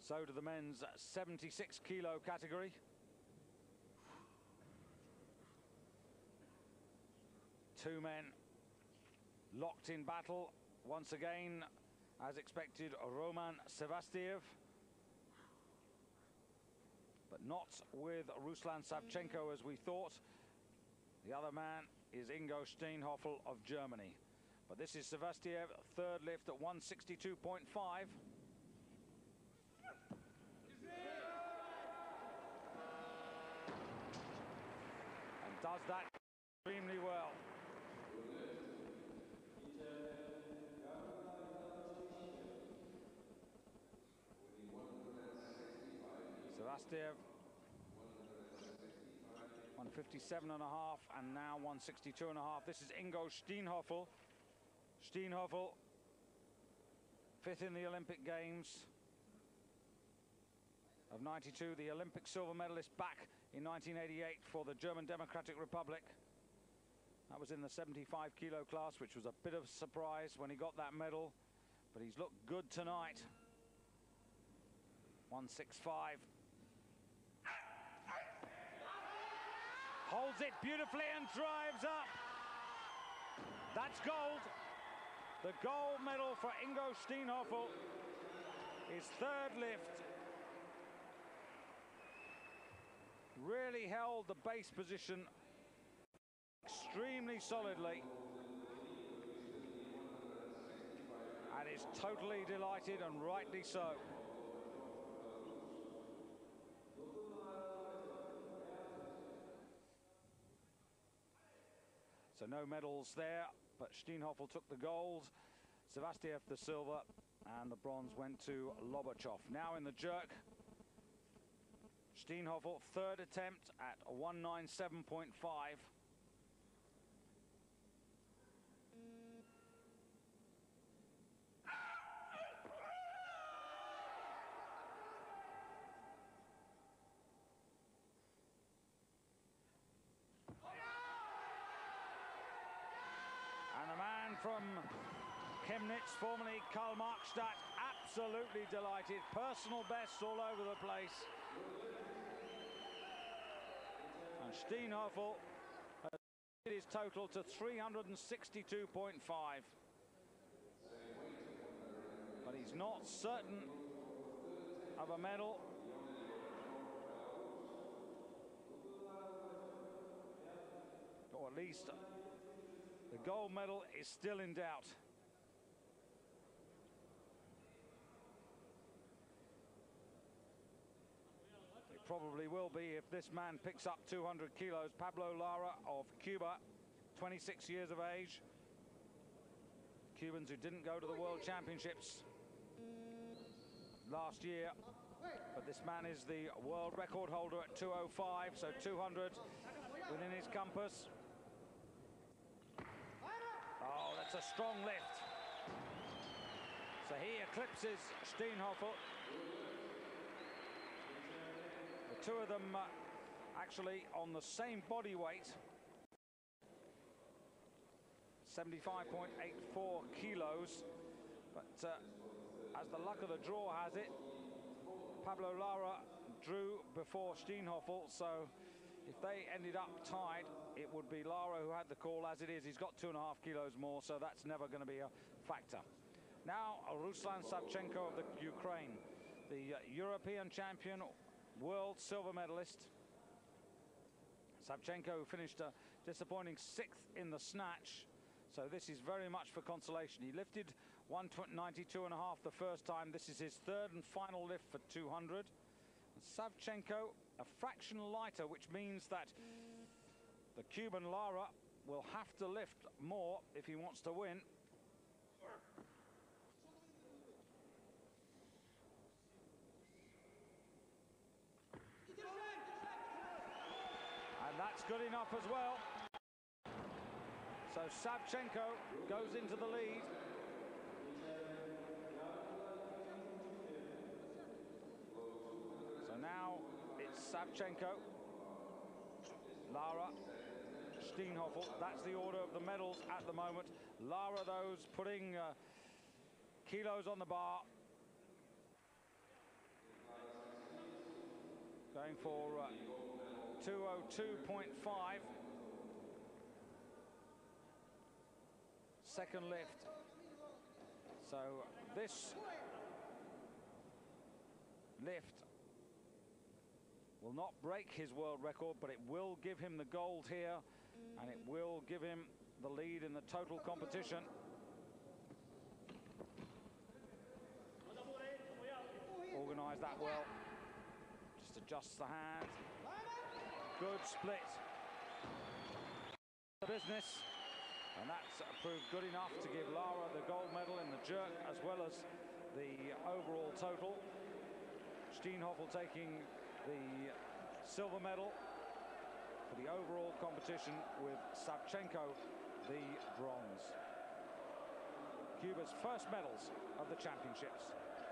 So to the men's 76 kilo category. Two men locked in battle once again, as expected, Roman Sevastiev, but not with Ruslan Savchenko as we thought. The other man is Ingo Steenhoffel of Germany. But this is Sevastiev, third lift at 162.5. And does that extremely well. Sevastiev 157.5 and now 162.5. This is Ingo Steenhoffel. Steenhoffel, fifth in the Olympic Games of '92, the Olympic silver medalist back in 1988 for the German Democratic Republic. That was in the 75 kilo class, which was a bit of a surprise when he got that medal, but he's looked good tonight. 165. Holds it beautifully and drives up. That's gold. The gold medal for Ingo Steenhoffel. His third lift. Really held the base position extremely solidly. And is totally delighted, and rightly so. So no medals there, but Steenhoffel took the gold, Sevastiev the silver, and the bronze went to Lobachov. Now in the jerk, Steenhoffel, third attempt at 197.5. And the man from Chemnitz, formerly Karl-Marxstadt, absolutely delighted. Personal bests all over the place. And Steenhoffel has his total to 362.5. But he's not certain of a medal. Or at least the gold medal is still in doubt. It probably will be if this man picks up 200 kilos. Pablo Lara of Cuba, 26 years of age. Cubans who didn't go to the World Championships last year. But this man is the world record holder at 205, so 200 within his compass. Oh, that's a strong lift. So he eclipses Steenhoffel. The two of them actually on the same body weight. 75.84 kilos. But as the luck of the draw has it, Pablo Lara drew before Steenhoffel, so if they ended up tied, it would be Lara who had the call. As it is, he's got 2.5 kilos more, so that's never going to be a factor. Now, Ruslan Savchenko of the Ukraine, the European champion, world silver medalist. Savchenko finished a disappointing 6th in the snatch, so this is very much for consolation. He lifted 192.5 the first time. This is his third and final lift for 200. And Savchenko, a fraction lighter, which means that the Cuban Lara will have to lift more if he wants to win. And that's good enough as well. So Savchenko goes into the lead. So now it's Savchenko, Lara, Steenhoffel. That's the order of the medals at the moment. Lara, those putting kilos on the bar. going for 202.5. Second lift. So this lift will not break his world record, but it will give him the gold here, and it will give him the lead in the total competition. Organised that well. Just adjusts the hand. Good split. The business. And that's proved good enough to give Lara the gold medal in the jerk as well as the overall total. Steenhoffel taking the silver medal for the overall competition, with Savchenko the bronze. Cuba's first medals of the championships.